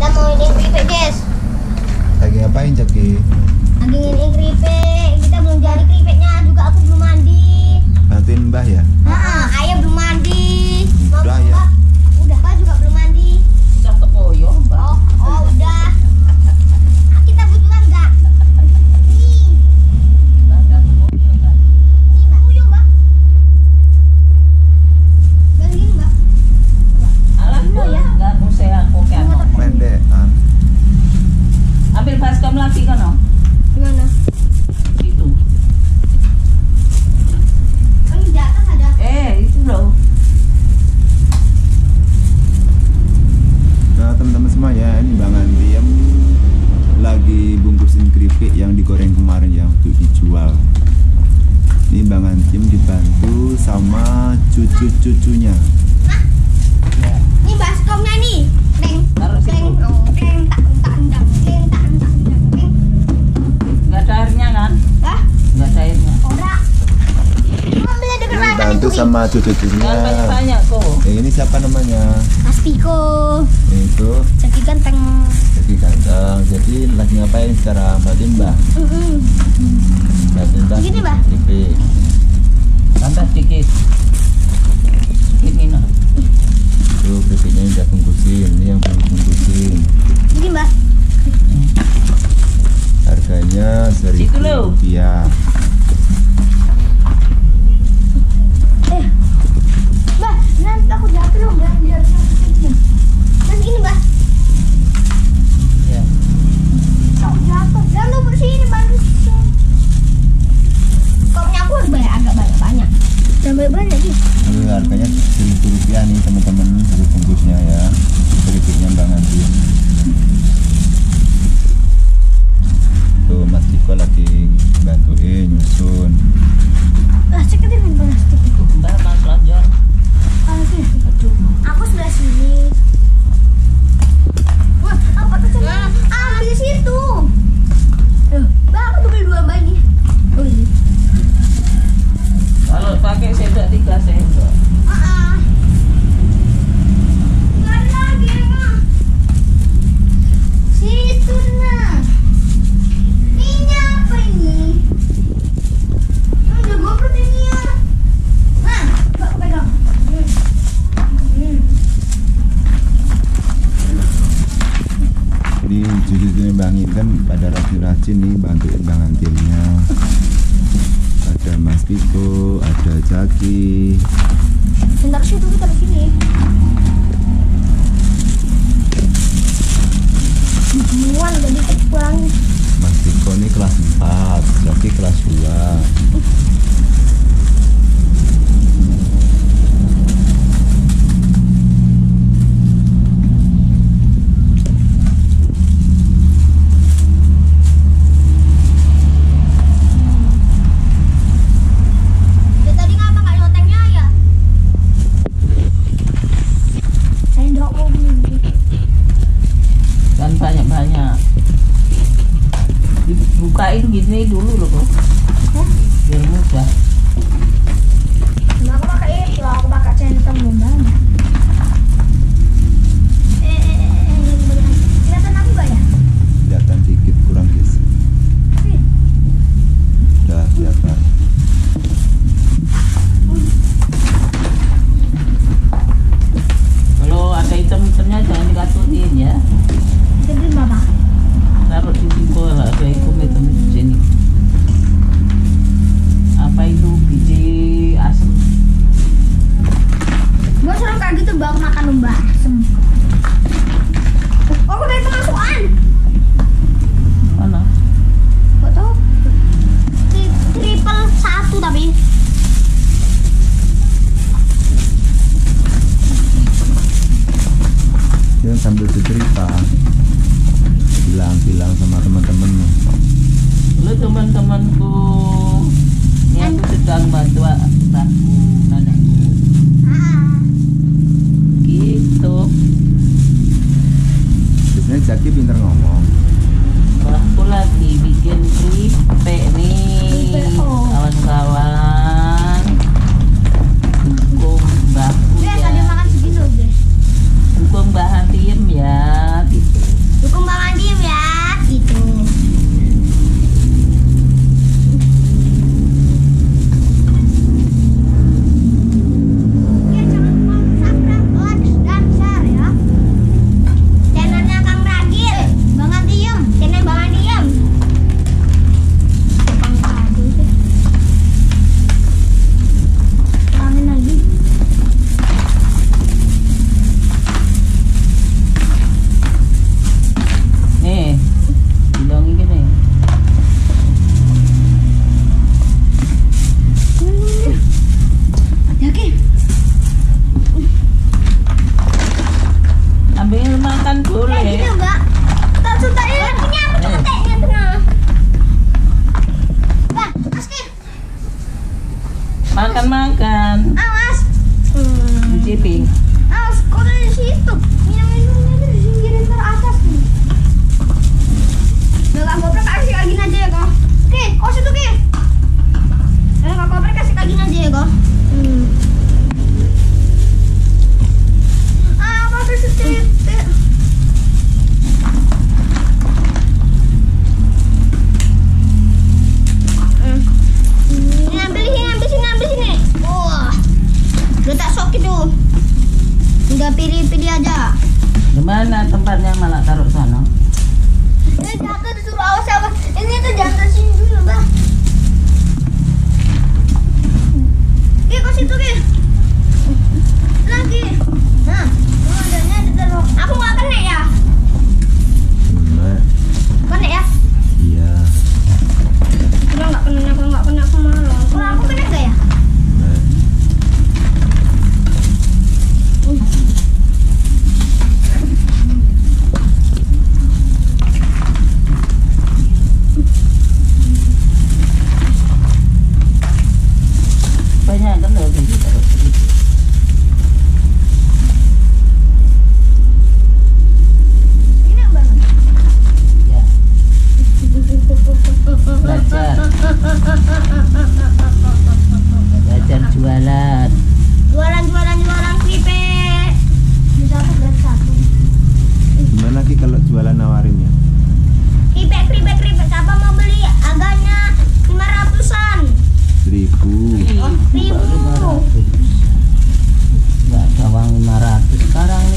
Kita mau ini keripik, guys. Lagi ngapain, Jaki? Lagi ini keripik. Kita belum jadi keripiknya juga. Aku belum mandi. Bantuin Mbah ya? Ayah belum mandi. Udah ya. Udah, Pak juga belum mandi. Udah kepoyo, Mbak. Oh, udah. Kita butuhan enggak? Nih. Udah kepoyo, Mbak. Nih, Mbak. Puyuh, Mbak. Dan gini, Mbak. Alah, Iya, ya. enggak museh aku kan. Pendekan. Ambil baskom lagi kan, no? Gimana? Itu. Kan di atas ada. Itu loh. Nah, teman-teman semua ya, ini Bang Antiem lagi bungkusin keripik yang digoreng kemarin yang untuk dijual. Ini Bang Antiem dibantu sama cucu-cucunya. Ya. Ini baskomnya nih. Teng. Taruh situ. Teng. Oh, teng. Tak tak tak. Teng tak tak tak. Teng. Enggak ada airnya kan? Hah? Enggak ada airnya. Ora. Ambilnya dekat Ini mana bantu itu, sama cucu-cucunya. Jangan banyak-banyak kok. Ini siapa namanya? Mas Piko. Itu Jadi ganteng. Jaki ganteng. Jadi lagi ngapain sekarang? Bantuin Mbah. Bantuin Mbah. Begini, Mbah. Keripik. Tambah sedikit. Ini no. Tuh keripiknya udah bungkusin. Ini yang belum bungkusin. Gini, Mbak. Harganya Situ loh. Rp1.000. Mbak, nanti aku jatuh dong, biar sini. Terus gini, Mbak. Ya. Kau jatuh. Dan lu bersini bantu. Kau punya aku harus bayar agak banyak. Dan banyak sih. Ini harganya Rp1.000 nih teman-teman, satu bungkusnya ya. Keripiknya Bang Antiem. Tuh Mas Diko lagi bantuin nyusun. Plastik kan dengan plastik. Mbak Mas Lanjor. Sini. Aku sebelah sini. Wah, apa tuh sana? Di situ. Mbak, aku tuh beli 2 Mbak ini. Oh ini. Kalau pakai sendok 3 sendok. Nggak ada lagi, Mak. Situ nah. Ini apa ini? Udah gue proteinnya. Nah, Mbak, aku pegang. Ini cucu-cucunya Bang Intan pada rajin-rajin nih bantuin Bang Antiemnya. Ada Mas Diko, ada Jaki. Bentar situ, kita di sini. Muan udah dikit pulang. Mas Diko ini kelas 4, Jaki kelas 2. Ya tadi ngapa nggak nyotengnya ya? Sendok mau beli. Dan banyak-banyak. Dibukain gini dulu loh kok. Hah? Biar mudah. Nah, aku pakai itu, aku pakai centang banget. Kelihatan aku gak ya? Kelihatan dikit kurang guys. Udah kelihatan. Kalau ada item-itemnya jangan dikaturin ya. Jadi berapa? Taruh di situ lah, ada item-item di sini. Apa itu biji asem? Gua serem kayak gitu bang makan lomba asem. Oh, aku dari pemasukan. Mana? Gak tau. Triple 1 tapi. Dia sambil bercerita, bilang sama teman-temanmu. Lu teman-temanku, ini aku sedang bantu aku, nenekku. Gitu. Biasanya Jaki pinter ngomong. Aku lagi bikin keripik nih, kawan-kawan. Dukung mbahku Guys, ya. ada makan segini loh guys. Dukung Mbah Antiem ya, gitu. tempatnya malah taruh sana. Ini jatuh disuruh awas awas. Ini tuh jangan tersini dulu, Mbak. Ki, ke situ, Ki. Lagi. Nah, adanya di dalam. Aku nggak kena ya? Kena. Kena ya? Iya. Udah nggak kena, aku nggak kena, aku malu. Kalau aku kena nggak ya? Kena. Banyak kan loh gitu taruh situ. Ini banget. Ya, belajar jualan. Jualan keripik. Bisa aku berat satu. Gimana Ki kalau jualan nawarinnya? Keripik. Siapa mau beli? Harganya 500-an. 1.000. Oh, 1.000. Enggak ada uang 500 sekarang